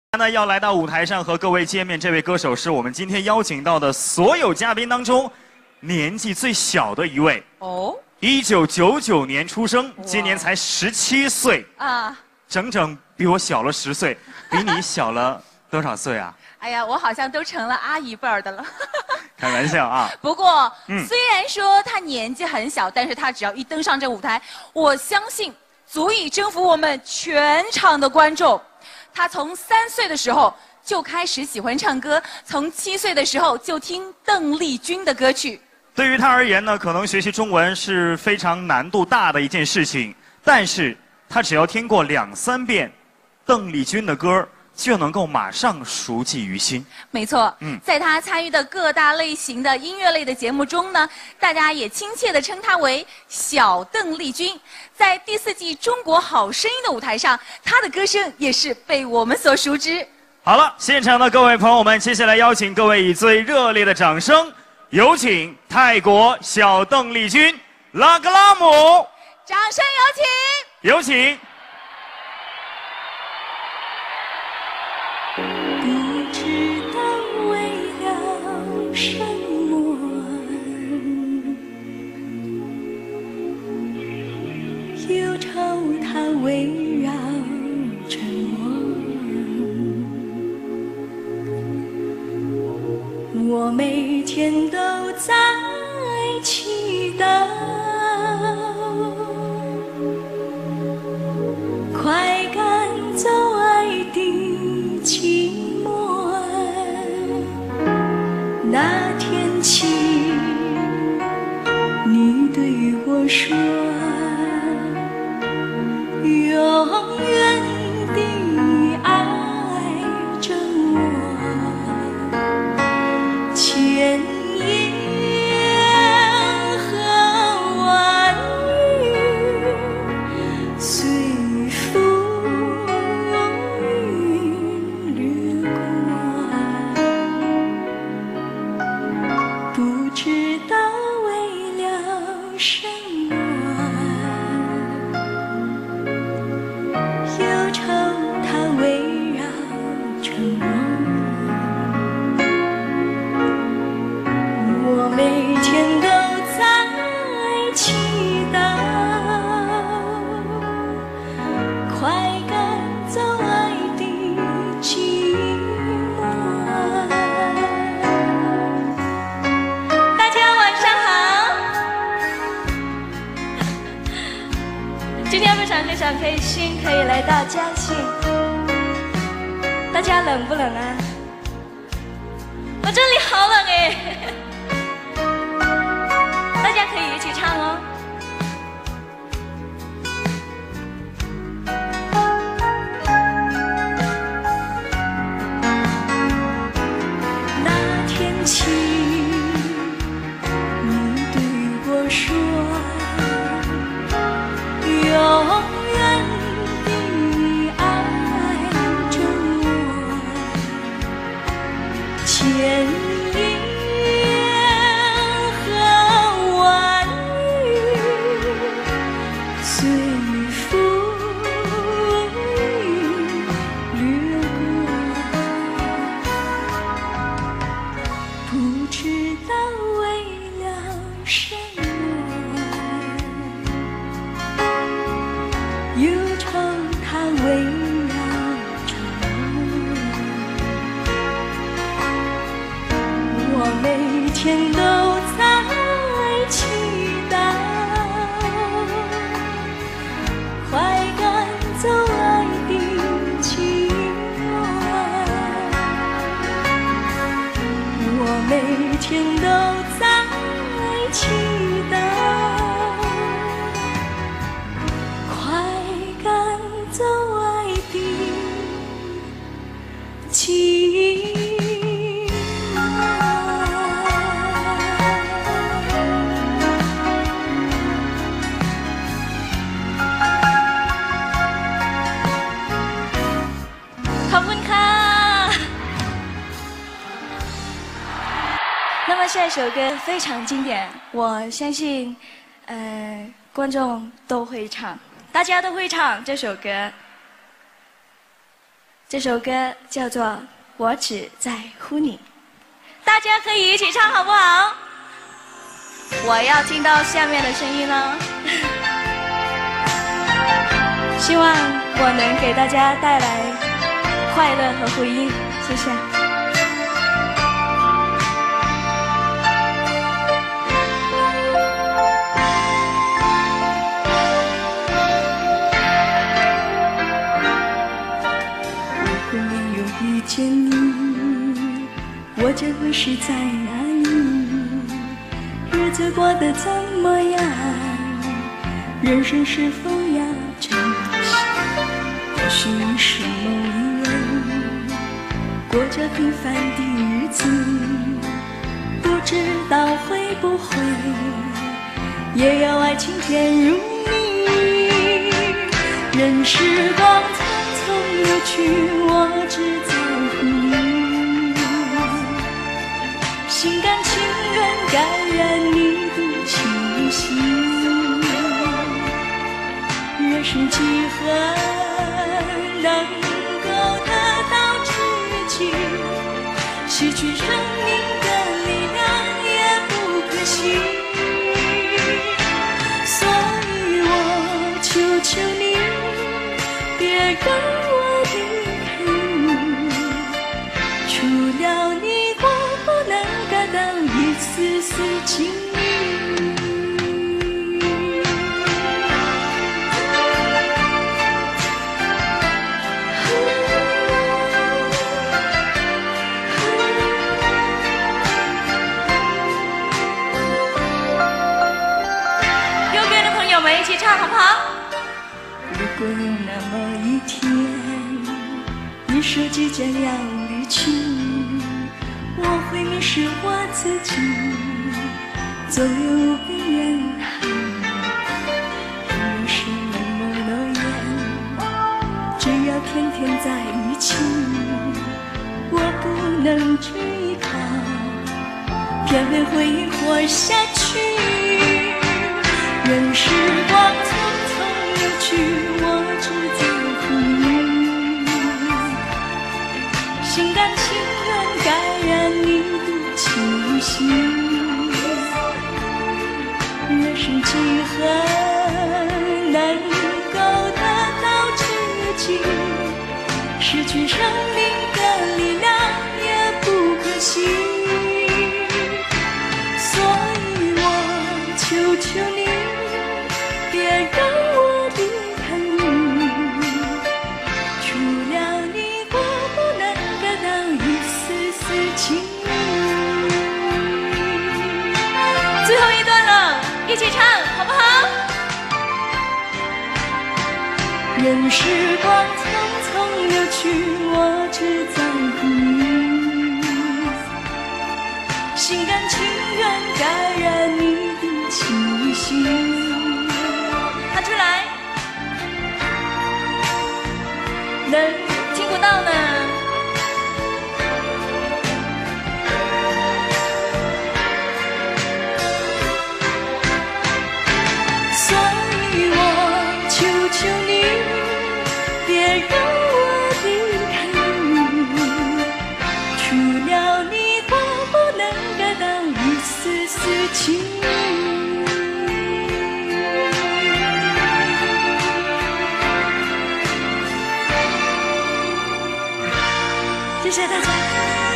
呢要来到舞台上和各位见面，这位歌手是我们今天邀请到的所有嘉宾当中年纪最小的一位。哦，1999年出生，今年才17岁啊，整整比我小了10岁，比你小了多少岁啊？ 哎呀，我好像都成了阿姨辈儿的了。 开玩笑啊！ 不过，虽然说他年纪很小，但是他只要一登上这舞台，我相信足以征服我们全场的观众。他从3岁的时候就开始喜欢唱歌，从7岁的时候就听邓丽君的歌曲。 对于他而言呢，可能学习中文是非常难度大的一件事情，但是他只要听过2、3遍邓丽君的歌，就能够马上熟记于心。 没错，在他参与的各大类型的音乐类的节目中呢，大家也亲切地称他为小邓丽君。在第4季《中国好声音》的舞台上，他的歌声也是被我们所熟知。 好了，现场的各位朋友们，接下来邀请各位以最热烈的掌声，有请泰国小邓丽君拉格拉姆， 掌声有请， 有请。 不知道为了什么，忧愁它围绕着我每天都在祈祷，快赶走爱的寂寞。那天起，你对我说，永远地爱着我，千言和万语随风云掠过，不知道为了什么，忧愁它围绕着我每天都在祈祷，快赶走爱的寂寞。大家晚上好，今天非常开心，可以来到嘉兴。大家冷不冷啊？我这里好冷哎！大家可以一起唱哦。那天起，你对我说，永远地爱着我，千言和万语随风掠过，不知道为了什么，忧愁它围绕着我每天都在祈祷，快赶走爱的寂寞。我每天都在祈祷，快赶走爱的寂寞。ขอบคุณค่ะ。那么下一首歌非常经典，我相信，观众都会唱，大家都会唱这首歌。 这首歌叫做《我只在乎你》，大家可以一起唱好不好？我要听到下面的声音了。希望我能给大家带来快乐和回音，谢谢。如果没有遇见你，我将会是在哪里？日子过得怎么样？人生是否要珍惜？或许你是某一人，过着平凡的日子，不知道会不会也有爱情甜如蜜。任时光匆匆流去，我只在乎你，心甘情愿感染你的气息。若是几何能够得到知己，失去生命的力量也不可惜。所以我求求你，别让我离开你，除了你，我不能感到一丝丝情意。我们一起唱好不好？如果有那么一天，你说即将要离去，我会迷失我自己，总有无边人海。若是没有诺言，只要天天在一起，我不能只依靠，偏偏回忆活下去。任时光匆匆流去，我只在乎你，心甘情愿感染你的气息。若是几何能够得到知己，失去生命的力量也不可惜。所以我求求你，别让我离开你，除了你，我不能感到一丝丝情意。最后一段了，一起唱好不好？任时光匆匆流去，我只在乎你，心甘情愿感染你的气息。唱出来，能听不到呢。所以我求求你，别让我离开你，除了你，我不能感到一丝丝情意。谢谢大家。